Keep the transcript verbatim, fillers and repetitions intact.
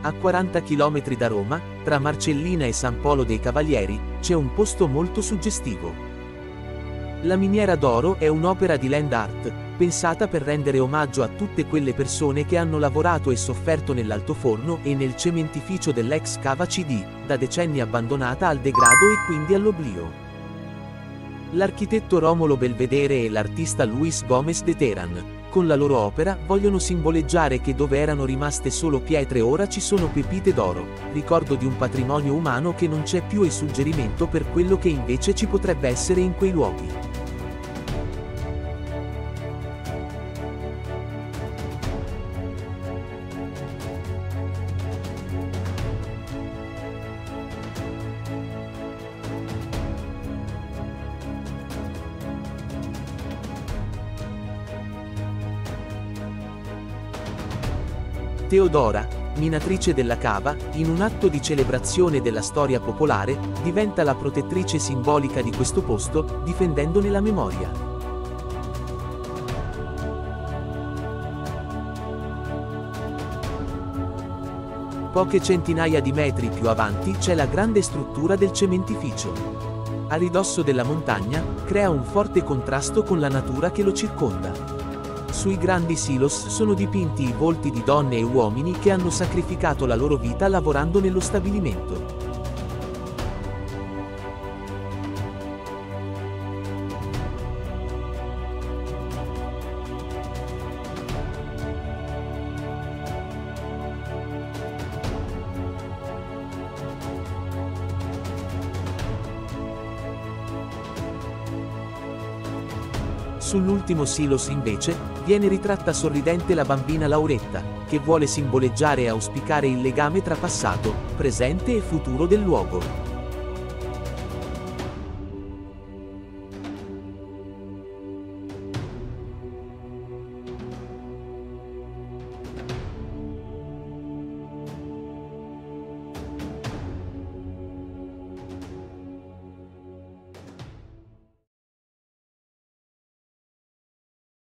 A quaranta chilometri da Roma, tra Marcellina e San Polo dei Cavalieri, c'è un posto molto suggestivo. La miniera d'oro è un'opera di land art, pensata per rendere omaggio a tutte quelle persone che hanno lavorato e sofferto nell'altoforno e nel cementificio dell'ex Cava C D, da decenni abbandonata al degrado e quindi all'oblio. L'architetto Romolo Belvedere e l'artista Luis Gómez de Terán, con la loro opera, vogliono simboleggiare che dove erano rimaste solo pietre ora ci sono pepite d'oro, ricordo di un patrimonio umano che non c'è più e suggerimento per quello che invece ci potrebbe essere in quei luoghi. Teodora, minatrice della cava, in un atto di celebrazione della storia popolare, diventa la protettrice simbolica di questo posto, difendendone la memoria. Poche centinaia di metri più avanti c'è la grande struttura del cementificio. A ridosso della montagna, crea un forte contrasto con la natura che lo circonda. Sui grandi silos sono dipinti i volti di donne e uomini che hanno sacrificato la loro vita lavorando nello stabilimento. Sull'ultimo silos invece, viene ritratta sorridente la bambina Lauretta, che vuole simboleggiare e auspicare il legame tra passato, presente e futuro del luogo.